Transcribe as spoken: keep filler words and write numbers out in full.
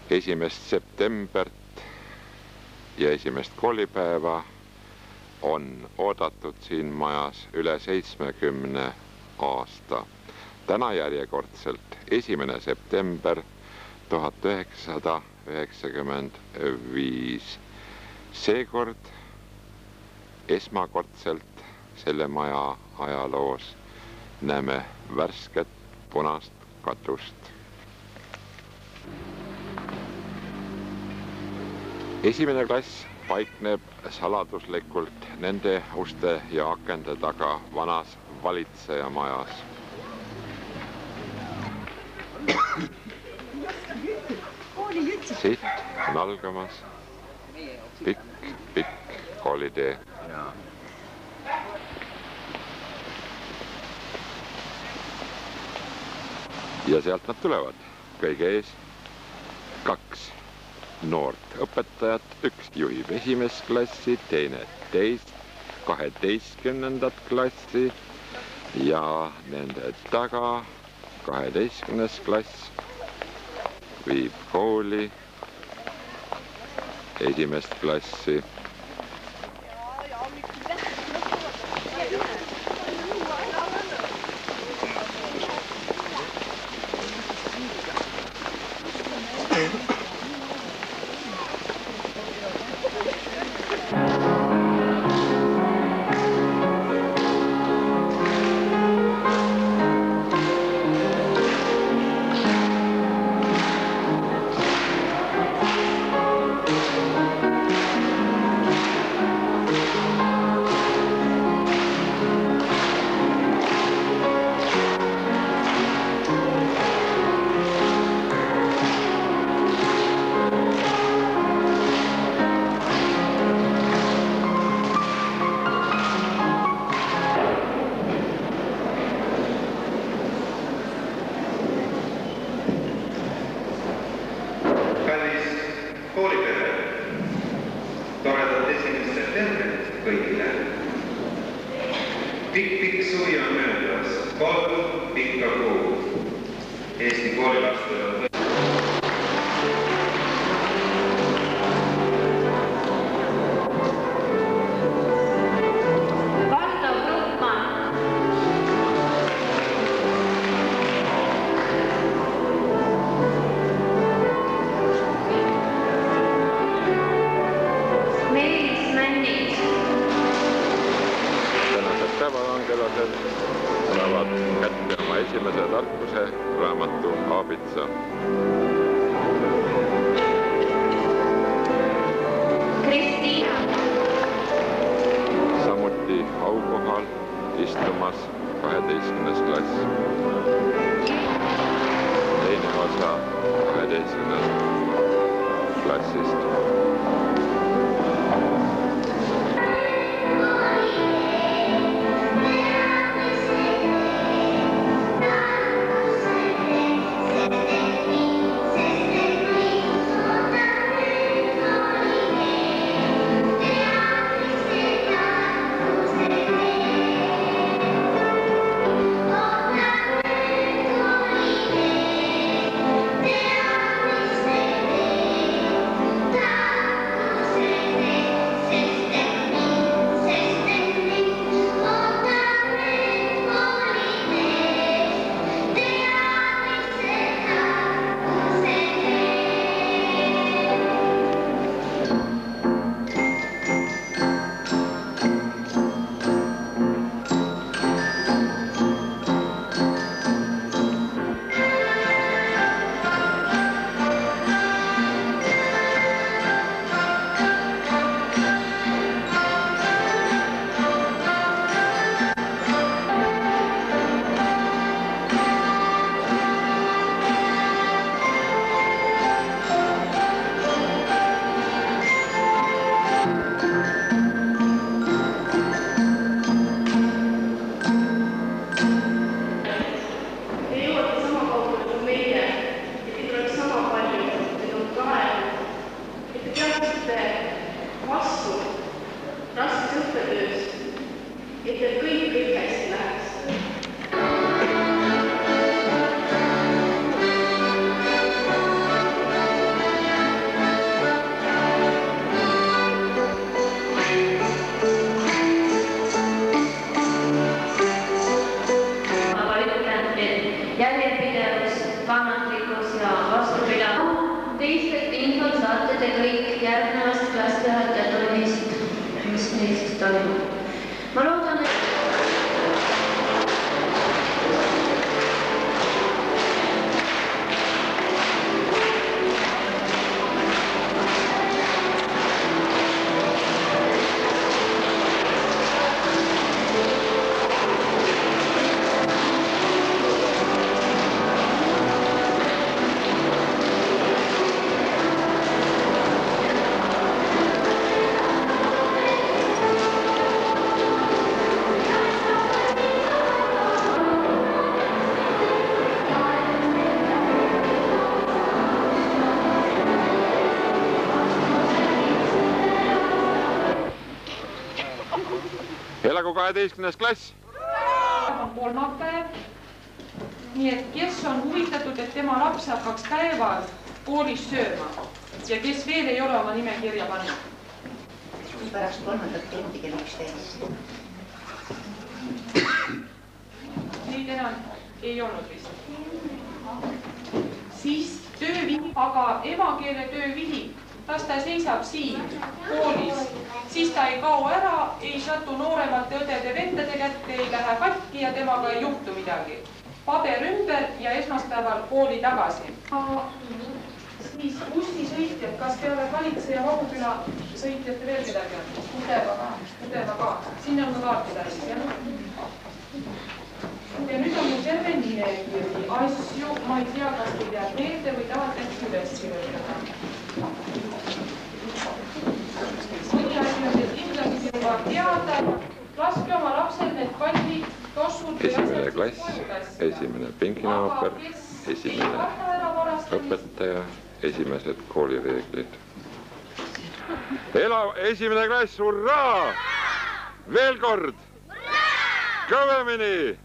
esimest septembrit ja esimest koolipäeva on oodatud siin majas üle seitsmekümne aasta. Täna järjekordselt esimene september tuhat üheksasada üheksakümmend viis. Seekord esmakordselt selle maja ajaloos näeme värsket punast katust. Esimene klass paikneb saladuslikult nende uste ja akende taga vanas valitsejamajas. Siit on algamas pikk, pikk koolitee. Ja sealt nad tulevad. Kõige ees kaks noort õpetajat, üks juhib esimest klassi, teine teist, kaheteistkümnendat klassi ja nende taga kaheteistkümnes klass viib kooli esimest klassi. Pikk-pikk suvi on möödas, kolm pikka kuud. Eesti koolilastel on päevalangelased saavad kätte oma esimese tarkuse raamatu Aabitsa. Kristiina. Samuti aukohal istumas kaheteistkümnes klass. Teine osa kaheteistkümnest klassist. te kõik järgnevast klassijuhatajatunnist, mis meil siis toimub. Ma loodan, et elagu kaheteistkümnes klass. On kolmapäev, nii et kes on huvitatud, et tema laps hakkaks päeval koolis sööma ja kes veel ei ole oma nime kirja pannud? Pärast kolmandat tundi kell üksteist. Neid enam ei olnud vist. Siis töövihi, aga emakeele töövihi, las ta seisab siin koolis, siis ta ei kao ära, ei satu nooremate õdede-vendade kätte, ei lähe katki ja temaga ei juhtu midagi. Paber ümber ja esmaspäeval kooli tagasi. Siis bussisõitjad, kas peale Valitse ja Vahuküla sõitjate veel midagi on? Udeva ka. Udeva ka. Sinna on ka kaartida siis, jah? Ja nüüd on mu terve nimekirji asju, ma ei tea, kas te tead meelde või tahate äkki üles kirjutada. Mõni asi on teil kindlasti juba teada. Laske oma lapsel need pallid, tossud või esimene klass, esimene pinginaaber, esimene õpetaja, esimesed koolireeglid. Ela, esimene klass, hurraa! Veel kord! Kõvemini!